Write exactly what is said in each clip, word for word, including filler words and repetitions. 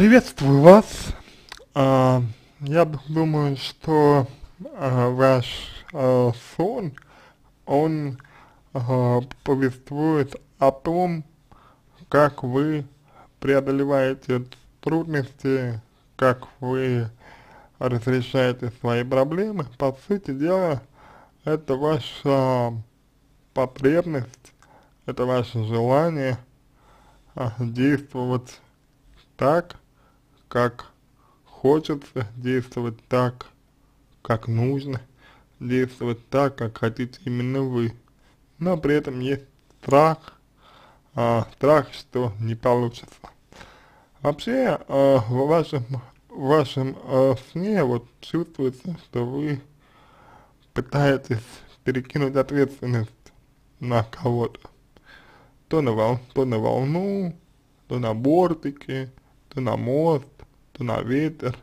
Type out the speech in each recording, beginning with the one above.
Приветствую вас. А, я д- думаю, что а, ваш а, сон, он а, повествует о том, как вы преодолеваете трудности, как вы разрешаете свои проблемы. По сути дела, это ваша потребность, это ваше желание а, действовать так, как хочется, действовать так, как нужно, действовать так, как хотите именно вы. Но при этом есть страх, а, страх, что не получится. Вообще, а, в вашем, в вашем а, сне вот чувствуется, что вы пытаетесь перекинуть ответственность на кого-то. То на, вол, то на волну, то на бортики, то на мост, то на ветер,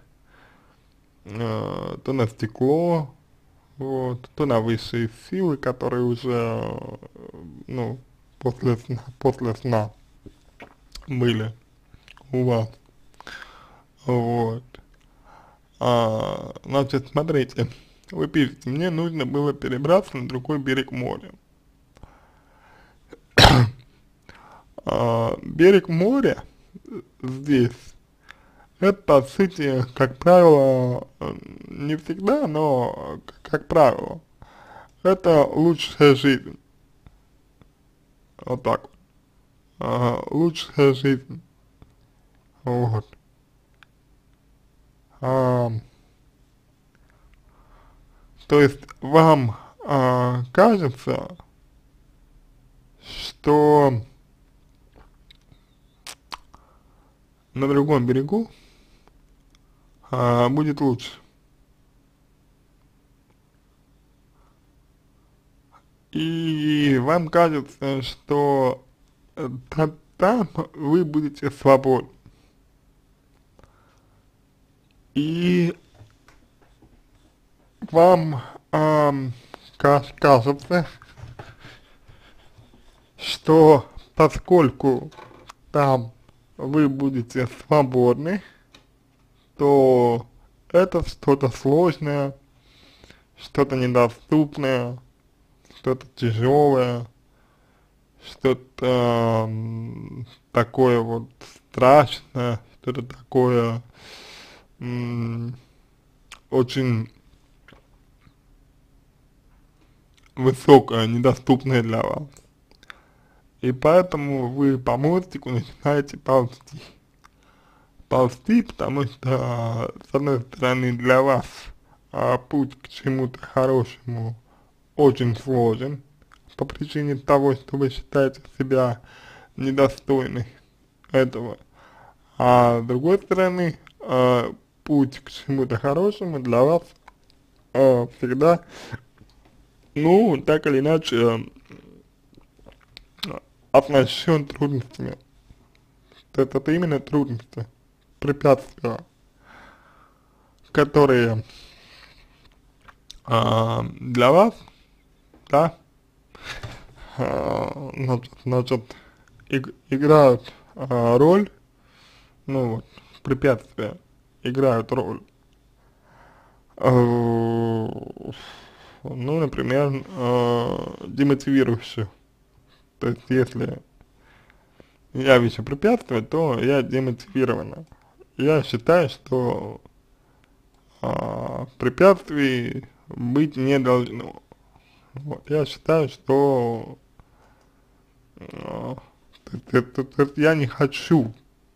э, то на стекло, вот, то на высшие силы, которые уже, э, ну, после сна, после сна были у вас, вот. А, значит, смотрите, вы пишете, мне нужно было перебраться на другой берег моря. А, берег моря здесь, это, по сути, как правило, э, не всегда, но, как правило, это лучшая жизнь, вот так вот, ага, лучшая жизнь, вот. А, то есть вам а, кажется, что на другом берегу а, будет лучше. И вам кажется, что э, та- там вы будете свободны. И вам ам, ка- кажется, что поскольку там вы будете свободны, то это что-то сложное, что-то недоступное, что-то тяжелое, что-то м, такое вот страшное, что-то такое м, очень высокое, недоступное для вас. И поэтому вы по мостику начинаете ползти. Ползти, потому что, с одной стороны, для вас а, путь к чему-то хорошему очень сложен, по причине того, что вы считаете себя недостойной этого. А с другой стороны, э, путь к чему-то хорошему для вас э, всегда, ну, так или иначе, э, оснащен трудностями. Это, это именно трудности, препятствия, которые э, для вас, да, э, значит, значит иг играют э, роль, ну вот, препятствия играют роль. Э, ну, например, э, демотивирующую. То есть, если я вижу препятствие, то я демотивирована. Я считаю, что а, препятствий быть не должно. Вот. Я считаю, что а, т- т- т- т- я не хочу,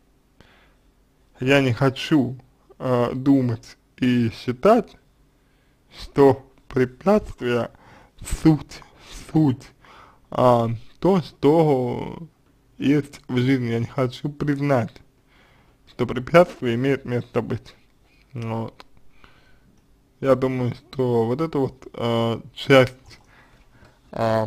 я не хочу а, думать и считать, что препятствия суть, суть а, то, что есть в жизни. Я не хочу признать, что препятствия имеют место быть. Вот. Я думаю, что вот эта вот э, часть э,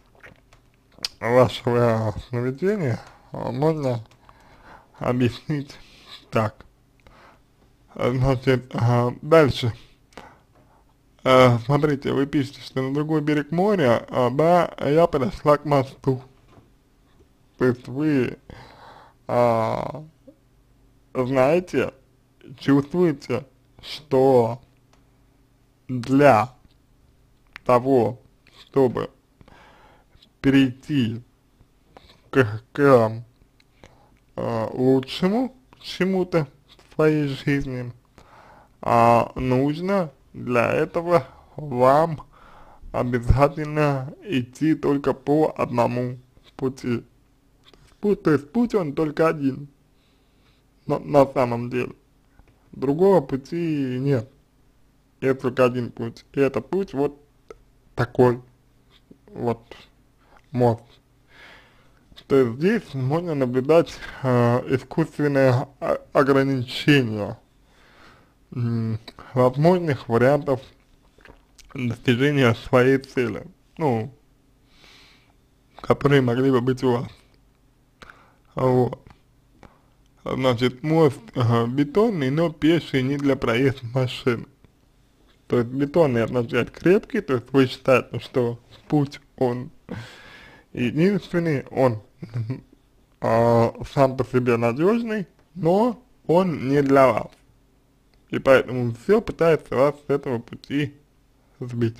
вашего сновидения э, можно объяснить так. Э, Значит, э, дальше. Э, смотрите, вы пишете, что на другой берег моря, э, да, я подошла к мосту. То есть вы э, знаете, чувствуете, что для того, чтобы перейти к, к э, лучшему чему-то в своей жизни, а нужно для этого вам обязательно идти только по одному пути. Путь, то есть путь он только один, на, на самом деле. Другого пути нет. Есть только один путь. И это путь вот такой вот мост. То есть здесь можно наблюдать э, искусственное о- ограничение м, возможных вариантов достижения своей цели, ну, которые могли бы быть у вас. Вот. Значит, мост э, бетонный, но пеший не для проезда машин. То есть бетонный означает крепкий, то есть вы считаете, что путь он единственный, он э, сам по себе надежный, но он не для вас. И поэтому все пытается вас с этого пути сбить.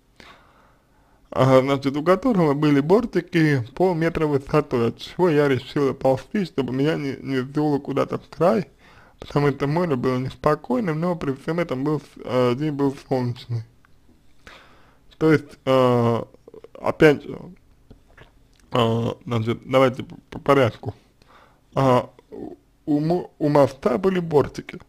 А, значит, у которого были бортики полметра высотой, от чего я решила ползти, чтобы меня не, не сдуло куда-то в край, потому что море было неспокойным, но при всем этом был, э, день был солнечный. То есть, э, опять же, э, значит, давайте по, по порядку. А, у, мо- у моста были бортики.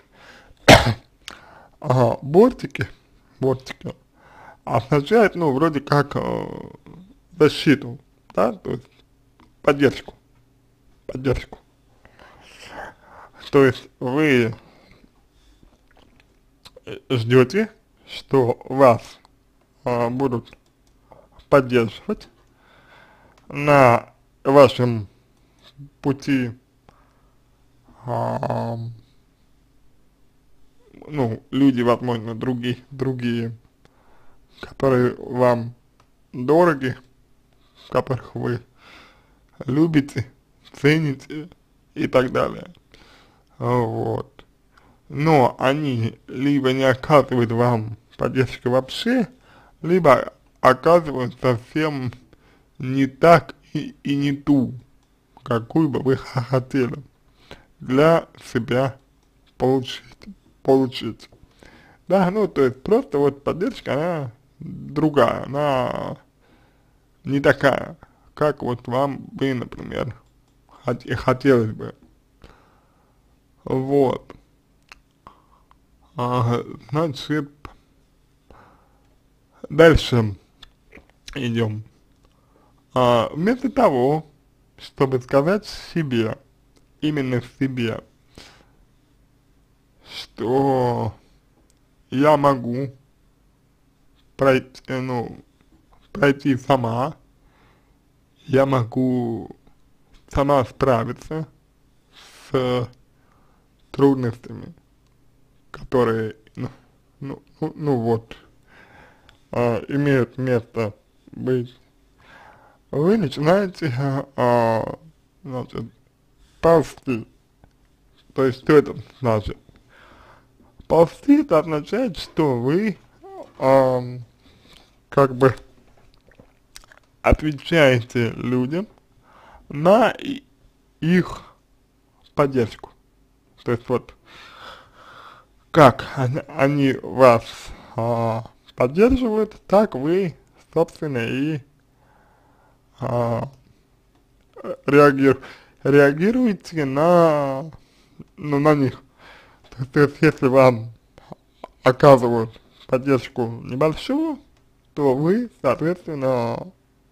Ага, бортики, бортики означает, ну, вроде как э, защиту, да, то есть поддержку, поддержку. То есть вы ждете, что вас э, будут поддерживать на вашем пути, э, ну, люди, возможно, другие, другие, которые вам дороги, которых вы любите, цените и так далее. Вот. Но они либо не оказывают вам поддержки вообще, либо оказывают совсем не так и, и не ту, какую бы вы хотели для себя получить. получить. Да, ну то есть просто вот поддержка, она другая, она не такая, как вот вам бы, например, хот хотелось бы. Вот. А, значит, дальше идем. А, вместо того, чтобы сказать себе, именно себе, что я могу пройти, ну, пройти сама, я могу сама справиться с трудностями, которые, ну, ну, ну, ну вот, а, имеют место быть. Вы начинаете, а, значит, ползти. То есть, что это значит? Ползти это означает, что вы, а, как бы, отвечаете людям на и- их поддержку. То есть, вот, как они, они вас а, поддерживают, так вы, собственно, и а, реагир, реагируете на, ну, на них. То, то есть, если вам оказывают поддержку небольшую, то вы, соответственно,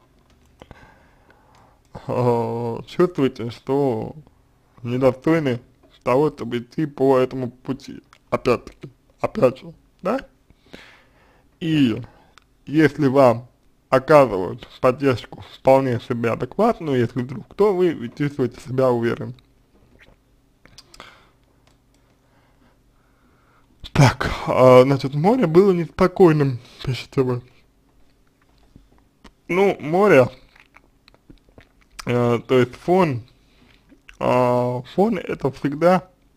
э, чувствуете, что недостойны того, чтобы идти по этому пути. Опять-таки, опять же, да? И если вам оказывают поддержку вполне себе адекватную, если вдруг, то вы чувствуете себя уверенно. Так, а, значит, море было неспокойным, пишите вы. Ну, море, э, то есть фон, э, фон это всегда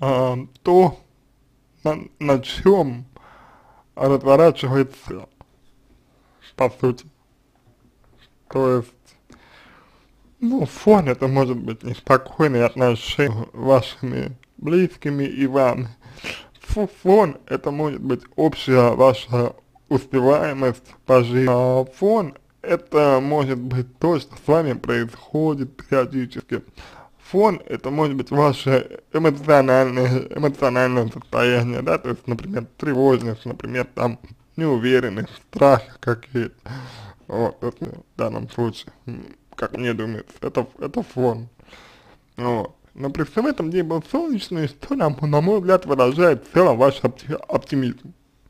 а, то, на, на чем разворачивается, по сути. То есть, ну, фон это может быть неспокойные отношения с вашими близкими и вами. Фу, фон это может быть общая ваша успеваемость по жизни. А фон это может быть то, что с вами происходит периодически. Фон это может быть ваше эмоциональное, эмоциональное состояние, да, то есть, например, тревожность, например, там, неуверенность, страх какие-то. Вот, это в данном случае, как мне думается, это, это фон. Вот. Но при всем этом день был солнечный, что, на, на мой взгляд, выражает в целом ваш опти оптимизм.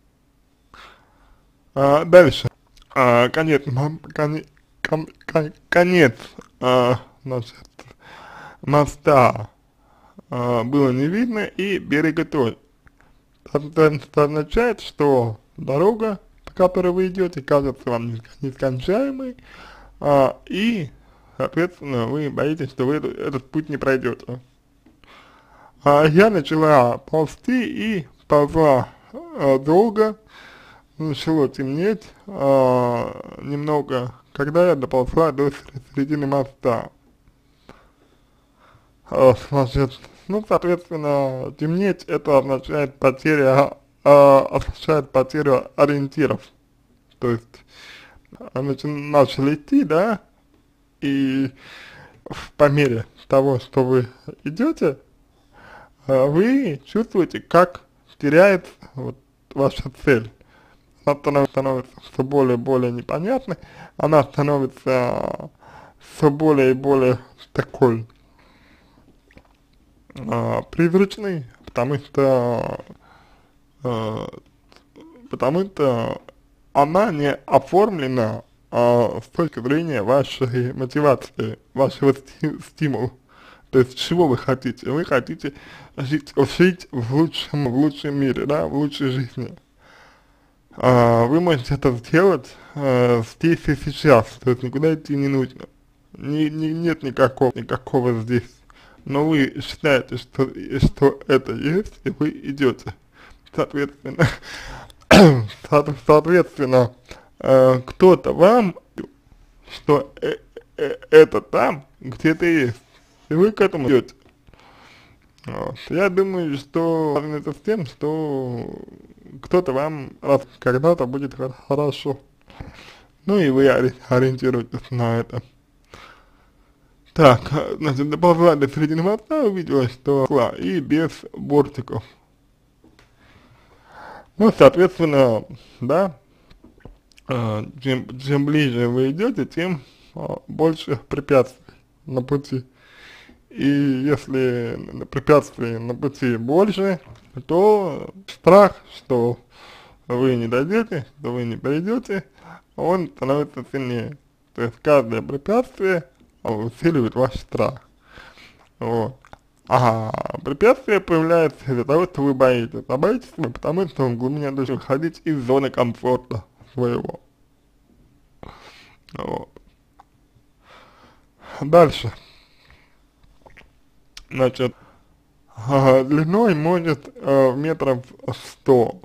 А, дальше. А, конец, конец, кон, кон, конец, а, значит, моста а, было не видно и берега тоже. Это означает, что дорога, по которой вы идете, кажется вам нескончаемой, а, и, соответственно, вы боитесь, что вы этот, этот путь не пройдете. А, я начала ползти и ползла а, долго, начало темнеть а, немного, когда я доползла до середины моста. А, значит, ну, соответственно, темнеть это означает потеря, а, означает потерю ориентиров. То есть, а, начи, начали идти, да, и по мере того, что вы идете, а, вы чувствуете, как теряется вот ваша цель. Она становится, становится все более и более непонятной, она становится все более и более такой а, призрачный, потому что, а, потому что она не оформлена а, с точки зрения вашей мотивации, вашего сти стимула. То есть, чего вы хотите? Вы хотите жить, жить в лучшем, в лучшем мире, да, в лучшей жизни. А, вы можете это сделать а, здесь и сейчас, то есть никуда идти не нужно. Ни, ни, нет никакого, никакого здесь. Но вы считаете, что, что это есть, и вы идете. Соответственно, соответственно, э, кто-то вам, что э, э, это там где-то есть, и вы к этому идете. Вот. Я думаю, что это с тем, что кто-то вам когда-то будет хорошо. Ну и вы ориентируетесь на это. Так, значит, доползла до середины моста, увидела, что шла и без бортиков. Ну, соответственно, да, э, чем, чем ближе вы идете, тем э, больше препятствий на пути. И если препятствий на пути больше, то страх, что вы не дойдете, что вы не придете, он становится сильнее. То есть каждое препятствие усиливает ваш страх. Вот. А препятствие появляется из-за того, что вы боитесь. А боитесь вы, потому что в глубине души выходить из зоны комфорта своего. Вот. Дальше. Значит, э, длиной может э, метров сто.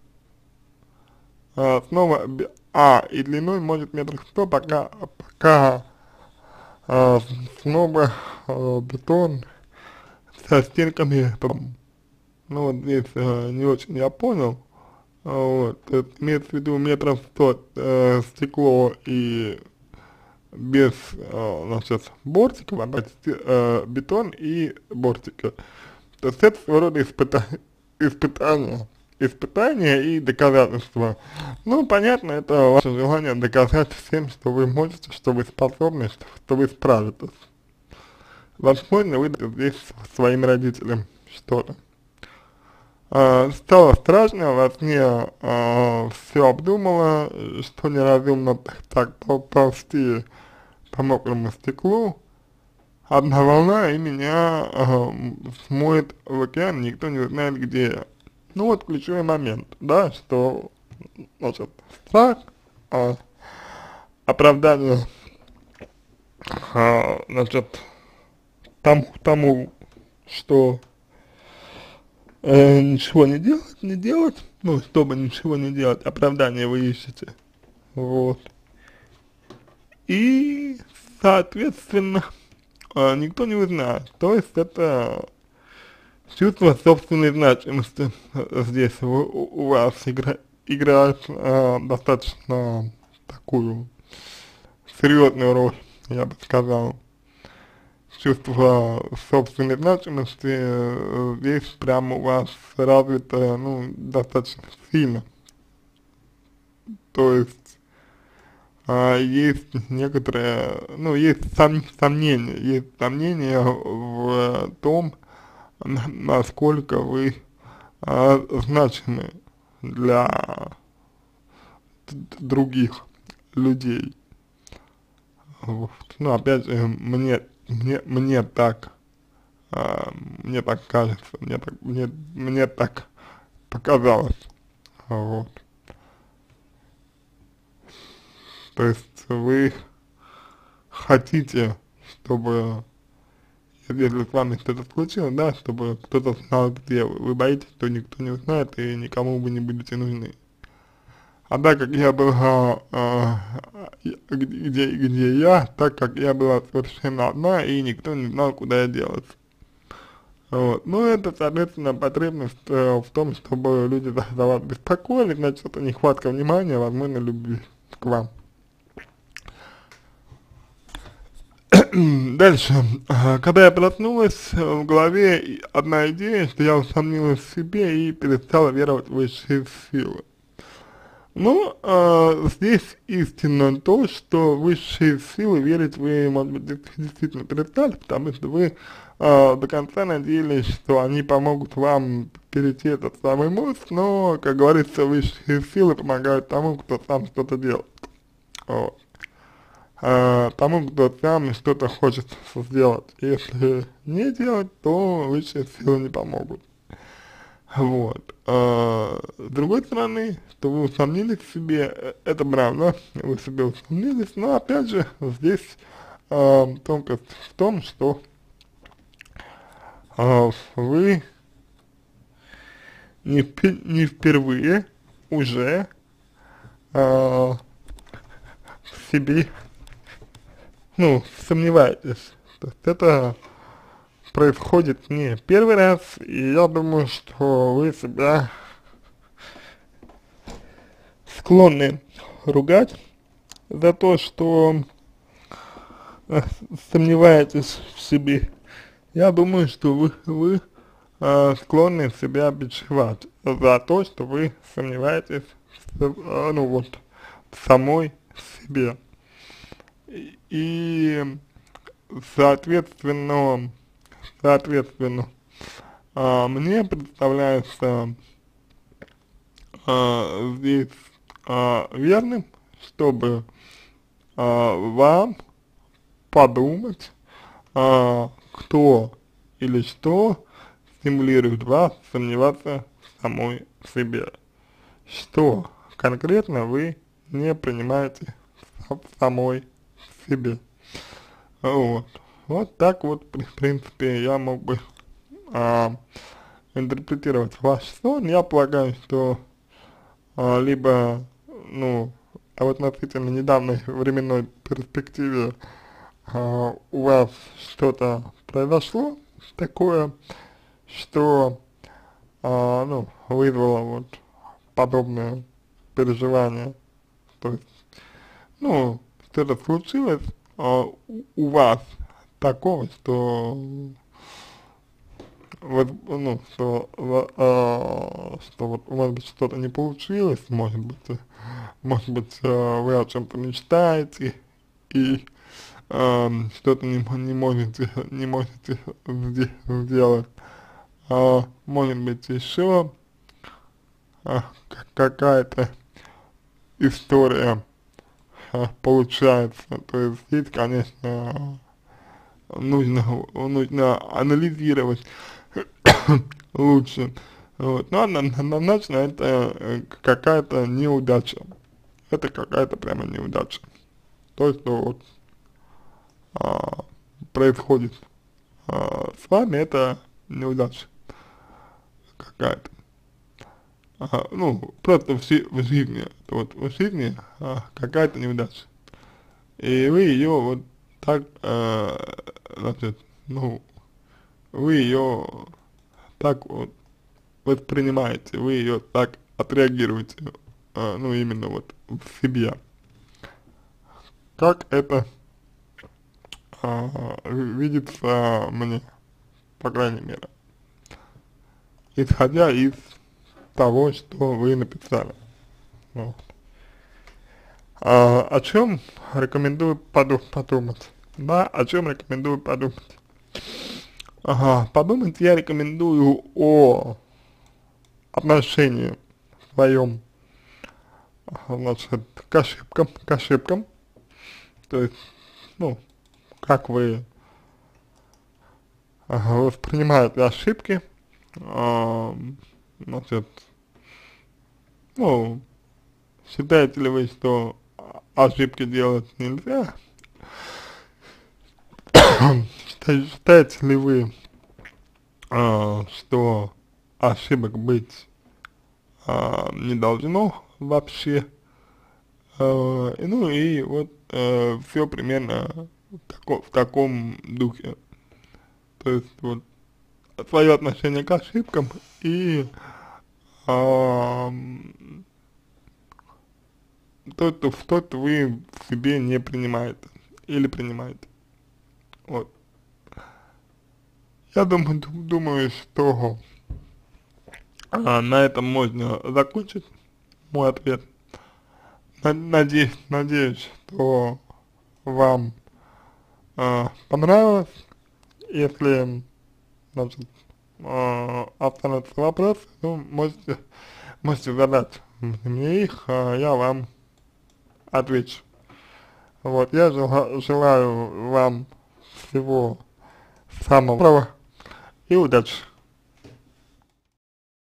Э, снова, а, и длиной может метров сто, пока, пока э, снова э, бетон со стенками, ну вот здесь э, не очень я понял, э, вот, это имеется в виду метров сто э, стекло и без, э, значит, бортиков, а э, бетон и бортики. То есть это своего рода испыта испытание, испытание и доказательство. Ну, понятно, это ваше желание доказать всем, что вы можете, что вы способны, что, что вы справитесь. Возможно, вы здесь своим родителям что-то. А, стало страшно, во сне а, все обдумала, что неразумно так ползти по мокрому стеклу. Одна волна и меня а, смоет в океан, никто не знает где я. Ну вот ключевой момент, да, что, значит, страх, а, оправдание, а, значит, тому, тому, что э, ничего не делать, не делать, ну, чтобы ничего не делать, оправдание вы ищете, вот. И, соответственно, э, никто не узнает, то есть это чувство собственной значимости э, здесь у, у вас игра, играет э, достаточно такую серьезную роль, я бы сказал. Чувство собственной значимости э, здесь прямо у вас развито, ну, достаточно сильно. То есть а, есть некоторые, ну, есть сом, сомнения, есть сомнения в том, на- насколько вы а, значимы для д- других людей. Вот. Ну, опять же, мне, мне, мне так, а, мне так кажется, мне так, мне, мне так показалось. Вот. То есть вы хотите, чтобы, если с вами что-то случилось, да, чтобы кто-то знал, где вы. Вы боитесь, что никто не узнает и никому вы не будете нужны. А так как я была, а, где, где я, так как я была совершенно одна, и никто не знал, куда я делась. Вот. Ну, это, соответственно, потребность э, в том, чтобы люди за, за вас беспокоились, значит, это нехватка внимания, возможно, любви к вам. Дальше. Ага, когда я проснулась, э, в голове одна идея, что я усомнилась в себе и перестала веровать в высшие силы. Ну, э, здесь истинно то, что в высшие силы верить вы, может быть, дес- действительно перестали, потому что вы э, до конца надеялись, что они помогут вам перейти этот самый мост, но, как говорится, высшие силы помогают тому, кто сам что-то делает. Вот. А, тому, кто сам что-то хочет сделать. Если не делать, то высшие силы не помогут. Вот. А, с другой стороны, что вы усомнились в себе, э, это правда, вы в себе усомнились, но опять же, здесь а, тонкость в том, что а, вы не, впе- не впервые уже а, в себе, ну, сомневаетесь. То есть это происходит не первый раз, и я думаю, что вы себя склонны ругать за то, что э, сомневаетесь в себе. Я думаю, что вы, вы э, склонны себя бичевать за то, что вы сомневаетесь в, э, ну вот, в самой себе. И, и соответственно, соответственно, а, мне представляется а, здесь а, верным, чтобы а, вам подумать, а, кто или что стимулирует вас сомневаться в самой себе. Что конкретно вы не принимаете в самой себе. Вот. Вот так вот, в принципе, я мог бы а, интерпретировать ваш сон. Я полагаю, что а, либо, ну, а в относительно недавней временной перспективе а, у вас что-то произошло такое, что, а, ну, вызвало вот подобное переживание, то есть, ну, что-то случилось а, у, у вас такого, что вот, ну, что, а, что вот у вас бы что-то не получилось, может быть, э, может быть, э, вы о чем-то мечтаете и э, что-то не, мо- не можете, не можете сде- сделать. А, может быть, еще а, к- какая-то история а, получается. То есть здесь, конечно, нужно, нужно анализировать лучше. Вот. Но одно- однозначно это э, какая-то неудача. Это какая-то прямо неудача. То, что вот а, происходит а, с вами, это неудача какая-то. Ага, ну, просто в, си в жизни, вот в жизни а, какая-то неудача. И вы ее вот так, э, значит, ну, вы ее так вот воспринимаете, вы ее так отреагируете, э, ну, именно вот в себе. Как это э, видится мне, по крайней мере, исходя из того, что вы написали. Вот. А, о чем рекомендую поду подумать? Да, о чем рекомендую подумать? Ага, подумать я рекомендую о отношении своем, значит, к ошибкам, к ошибкам, то есть, ну, как вы ага, воспринимаете ошибки, а, значит, ну, считаете ли вы, что ошибки делать нельзя? Считаете ли вы, а, что ошибок быть а, не должно вообще? А, и, ну и вот э, все примерно в, тако, в таком духе. То есть вот свое отношение к ошибкам и а, то, что, то, что вы в себе не принимаете или принимаете. Вот. Я думаю, думаю, что а, на этом можно закончить мой ответ. Надеюсь, надеюсь, что вам а, понравилось. Если, значит, а, останутся вопросы, то можете, можете задать мне их, а я вам отвечу. Вот, я жела, желаю вам всего самого доброго и удачи.